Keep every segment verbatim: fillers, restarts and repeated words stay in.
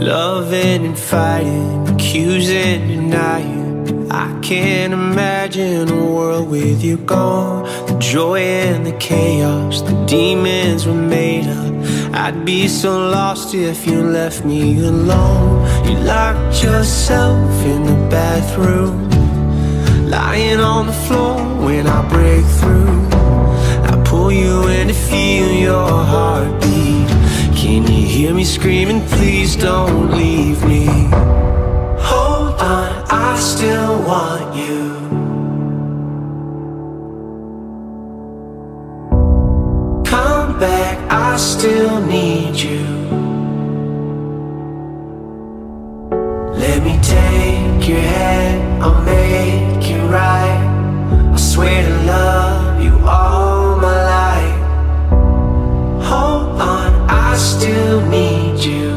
Loving and fighting, accusing, denying. I can't imagine a world with you gone. The joy and the chaos, the demons were made up. I'd be so lost if you left me alone. You locked yourself in the bathroom, lying on the floor when I break through. I pull you in to feel your heartbeat. Can you hear me screaming, please don't leave me? Hold on, I still want you. Come back, I still need you. Let me take your hand, I'll make it right. I swear to love you all my life. Hold on, I still need you.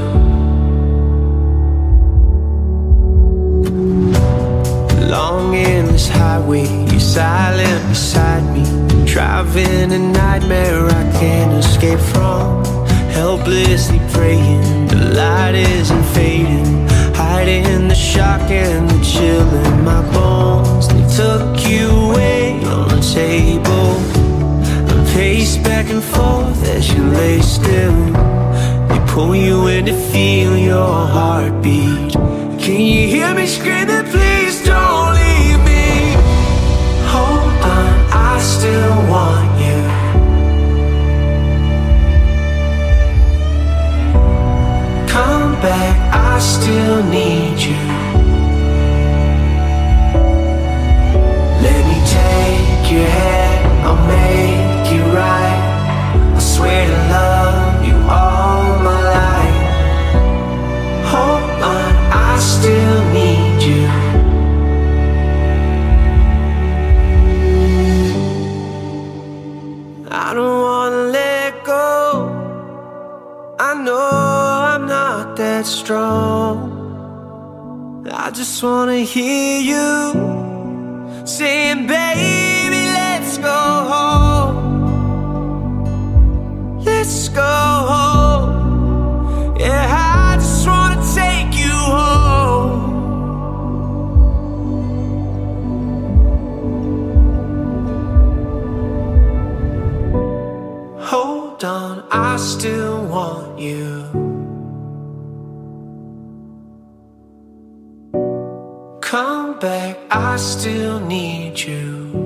Long endless highway, you're silent beside me. Driving a nightmare I can't escape from. Helplessly praying, the light isn't fading. Hiding the shock and the chill in my bones. They took you away on the table. I pace back and forth as you lay still. They pull you in to feel your heartbeat. Can you hear me screaming, please don't leave me? Hold on, I still want you. Come back, I still need you. Let me take your hand, I'll make it right. I swear to love you all my life. Hold on, I still need you. I don't wanna let go. I know I'm not that strong. I just wanna hear you saying, baby, let's go home. Let's go home. Yeah, I just wanna take you home. Hold on, I still want you. Come back, I still need you.